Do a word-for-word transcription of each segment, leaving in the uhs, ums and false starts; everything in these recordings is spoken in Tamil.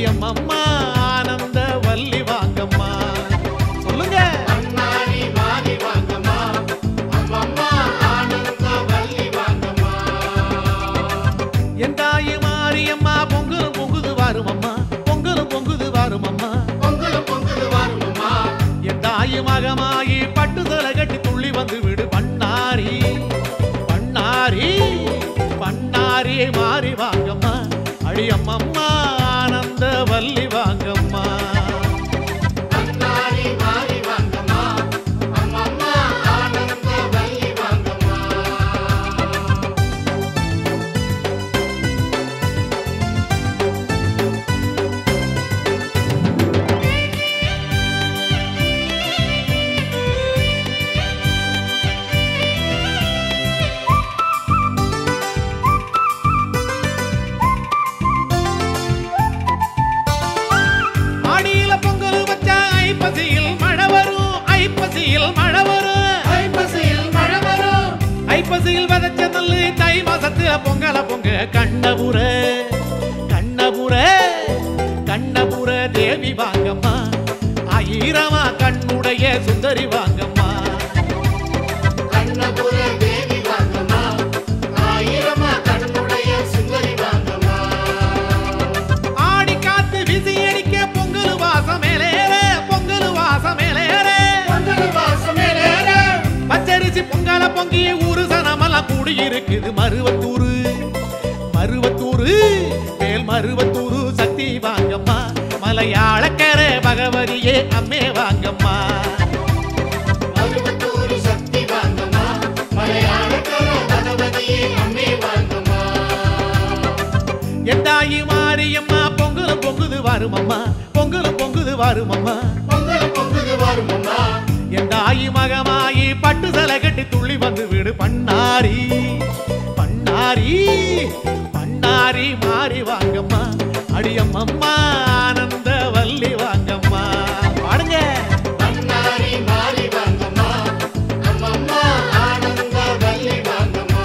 அடியம்மம்மா ஆனந்த வள்ளி வாங்கம்மா சொல்லுங்க பண்ணாரி மாறி வாங்கம்மா அம்மம்மா ஆனந்த வள்ளி வாங்கம்மா என் தாயி மாரியம்மா பொங்கலும் பொங்குது வாருமம்மா பொங்கலும் பொங்குது வாருமம்மா பொங்கலும் பொங்குது வாருமம்மா என் தாயி மகமாயி பட்டுதலை கட்டி துள்ளி வந்து விடு பண்ணாரி பண்ணாரி பண்ணாரி மாறி வாங்கம்மா அடியம்மம்மா ஆனந்த வள்ளி வாங்கம்மா பண்ணாரி மாறி வாங்கம்மா அம்மம்மா ஆனந்த வள்ளி வாங்கம்மா ஆடியில பொங்கல் வச்சா ஐப்பசியில் மழை வரும் ஐப்பசியில் மழை வரும் ஐப்பசியில் மழை வரும் ஐப்பசியில் விதைச்ச நெல்லு தை மாசத்துல பொங்கல பொங்க கண்ணபுர கண்ணபுர கண்ணபுர தேவி வாங்கம்மா ஆயிரமா கண்ணுடைய சுந்தரி வாங்கம்மா கண்ணபுர தேவி வாங்கம்மா ஆயிரமா கண்ணுடைய சுந்தரி வாங்கம்மா ஆடி காத்து விசி அடிக்க பொங்கல் வாசம் மேலேற பொங்கல் வாசம் மேலேற பொங்கல் வாசமேலேற பச்சரிசி பொங்கல பொங்கிய ஊரு சனமெல்லாம் கூடி இருக்குது மருவத்தூரு மருவத்தூரு மேல் மருவத்தூரு சக்தி வாங்கம்மா மலையாளக்கர பகவதியே அம்மே வாங்கம்மா மருவத்தூர் சக்தி வாங்கம்மா மலையாளக்கர பகவதியே அம்மே வாங்கம்மா என் தாயி மாரியம்மா பொங்கலும் பொங்குது வாருமம்மா பொங்கலும் பொங்குது வாருமம்மா பொங்கல் பொங்குது வாருமம்மா என் தாயி மகமாயி பட்டு சலை கட்டி துள்ளி வந்து விடு பண்ணாரி பண்ணாரி பண்ணாரி மாறி வாங்கம்மா அடியம்மம்மா ஆனந்த வள்ளி வாங்கம்மா பாடுங்க பண்ணாரி மாறி வாங்கம்மா அம்மம்மா ஆனந்த வள்ளி வாங்கம்மா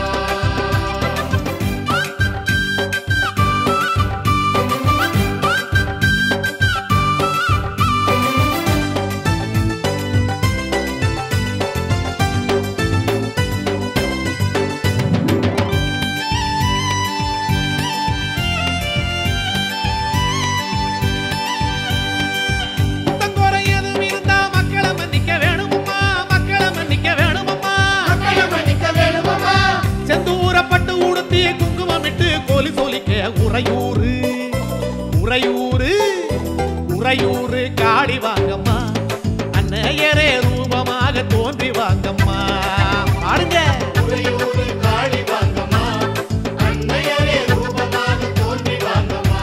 புத்தங்கோரை எதுவும் இருந்தா மக்களை மன்னிக்க வேணுமம்மா மக்களை மன்னிக்க வேணுமம்மா மக்களை மன்னிக்க வேணுமம்மா செந்தூரப்பட்டு உடுத்தி குங்குமமிட்டு கோலி சொலிக்க உறையூரு உறையூரு உறையூரு காளி வாங்கம்மா அன்னையரே ரூபமாக தோன்றி வாங்கம்மா பாடுங்க உறையூரு காளி வாங்கம்மா அன்னையரே ரூபமாக தோன்றி வாங்கம்மா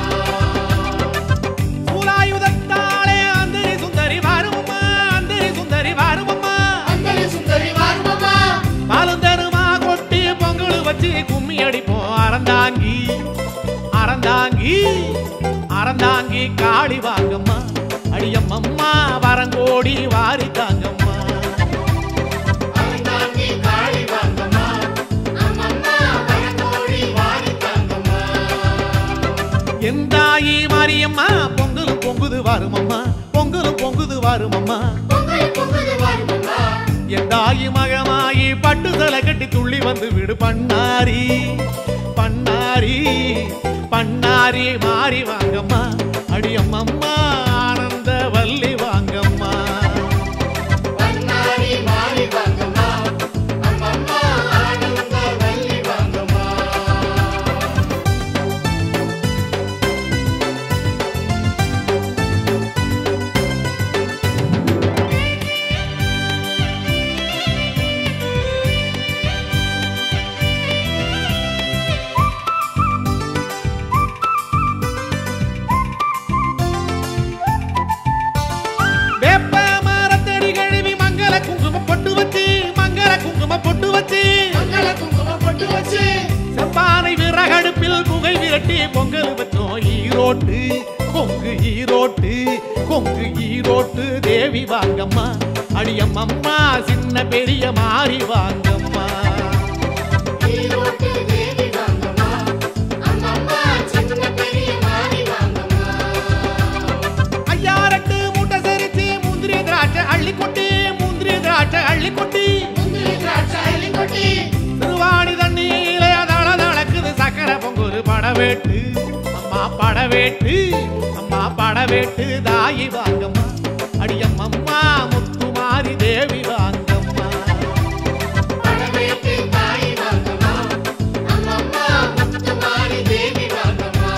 சூலாயுதத்தாலே அந்தரி சுந்தரி வாருமம்மா அந்தரி சுந்தரி வாருமம்மா அந்தரி சுந்தரி வாருமம்மா பாலுந்தருமா கொட்டி பொங்கல் வச்சு கும்மி அடிப்போம் அறந்தாங்கி அறந்தாங்கி அறந்தாங்கி காளி வாங்கம்மா அடியம்மம்மா வரங்கோடி வாரி தாங்கம்மா அறந்தாங்கி காளி வாங்கம்மா அம்மம்மா வரங்கோடி வாரி தாங்கம்மா என் தாயி மாரியம்மா பொங்கலும் பொங்குது வாருமம்மா பொங்கலும் பொங்குது வாருமம்மா பொங்கல் பொங்குது வாருமம்மா என் தாயி மகமாயி பட்டு தலை கட்டி துள்ளி வந்து விடு பண்ணாரி பண்ணாரி பண்ணாரி மாறி வாங்கம்மா அடியம்மம்மா ஆனந்த வள்ளி வாங்கம்மா பண்ணாரி மாறி வாங்கம்மா அம்மம்மா ஆனந்த வள்ளி வாங்கம்மா வேப்ப மரத்தடி கழுவி மங்கள குங்குமம் பொட்டு வச்சு மங்கள குங்குமம் பொட்டு வச்சு மங்கள குங்குமம் பொட்டு வச்சு செம்பானை விறகடுப்பில் புகை விரட்டி பொங்கல் வச்சோம் ஈரோட்டு கொங்கு ஈரோட்டு கொங்கு ஈரோட்டு தேவி வாங்கம்மா அடியம்மம்மா சின்ன பெரிய மாறி வாங்கம்மா ஈரோட்டு தேவி வாங்கம்மா அம்மம்மா சின்ன பெரிய மாறி வாங்கம்மா படவேட்டு அம்மா படவேட்டு அம்மா படவேட்டு தாயி வாங்கம்மா அடியம்மம்மா முத்துமாரி தேவி வாங்கம்மா படவேட்டு தாயி வாங்கம்மா அம்மம்மா முத்துமாரி தேவி வாங்கம்மா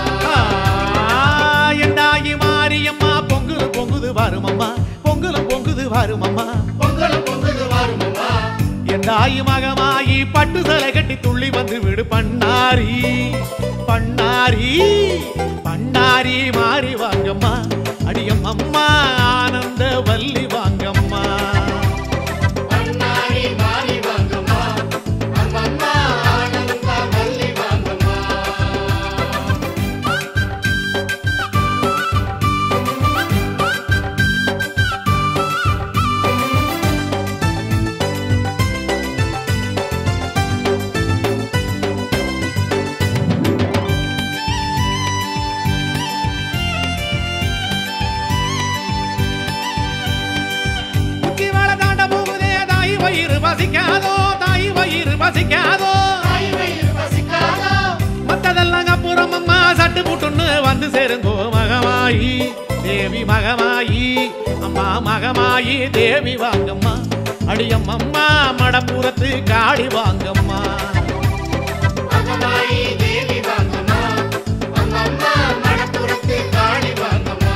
எண்டாயி மாரியம்மா பொங்குது பொங்குது வருமம்மா பொங்கலும் பொங்குது வருமம்மா பொங்கலும் பொங்குது வருமம்மா எண்டாயி மகமாயி பட்டு தலை கட்டி துள்ளி வந்து விடு பண்ணாரி பண்ணாரி பண்ணாரி மாறி வாங்கம்மா அடியம்மம்மா ஆனந்த வள்ளி வாங்கம்மா பண்ணாரி மாறி வாங்கம்மா அம்மம்மா ஆனந்த வள்ளி வாங்கம்மா குச்சி வாழை தாண்ட போகுதே தாய் வயிறு பசிக்காதோ தாய் வயிறு பசிக்காதோ தாய் வயிறு பசிக்காதோ மத்ததெல்லாம் அப்புறம் அம்மா சட்டு புட்டுன்னு வந்து சேருங்கோ மகமாயி தேவி மகமாயி அம்மா மகமாயி தேவி வாங்கம்மா அடியம்மம்மா மடப்புறத்து காளி வாங்கம்மா மகமாயி தேவி வாங்கம்மா அம்மம்மா மடப்புறத்து காளி வாங்கம்மா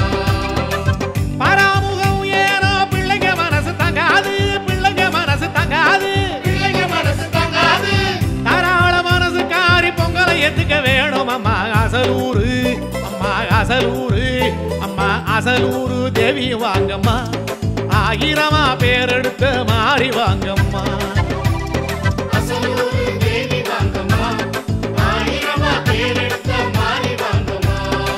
பராமுகம் ஏனோ பிள்ளைங்க மனசு தங்காது பிள்ளைங்க மனசு தங்காது பிள்ளைங்க மனசு தங்காது தாராள மனசு காரி பொங்கலை எத்துக்க வேணும் அம்மா அசலூரு அம்மா அசலூரு அம்மா அசலூரு தேவி வாங்கம்மா ஆயிரமா பேரெடுத்த மாறி வாங்கம்மா அசலூரு தேவி வாங்கம்மா ஆயிரமா பேரெடுத்த மாறி வாங்கம்மா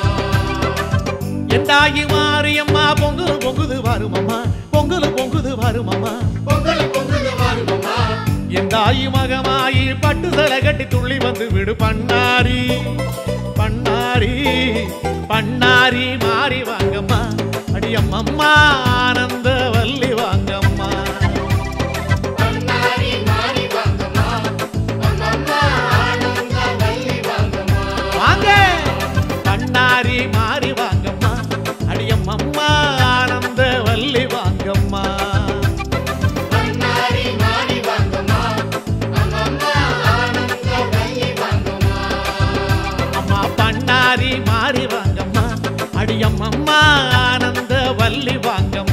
எண்டாயி மாரியம்மா பொங்கல் பொங்குது வருமம்மா பொங்கல் பொங்குது வருமம்மா பொங்கல் பொங்குது வருமம்மா எந்தாயி மகமாயி பட்டு தலை கட்டி துள்ளி வந்து விடு பண்ணாரி பண்ணாரி பண்ணாரி மாறி வாங்கம்மா அடியம்மம்மா ஆனந்த வள்ளி வாங்கம்மா பண்ணாரி மாறி வாங்கம்மா அம்மம்மா ஆனந்த வள்ளி வாங்கம்மா வாங்க பண்ணாரி மாறி வாங்கம்மா அடியம்மம்மா ஆனந்த வள்ளி வாங்கம்மா பண்ணாரி மாறி வாங்கம்மா அம்மம்மா ஆனந்த வள்ளி வாங்கம்மா அம்மா பண்ணாரி மாறி வாங்கம்மா அடியம்மம்மா ஆனந்த வள்ளி வாங்கம்மா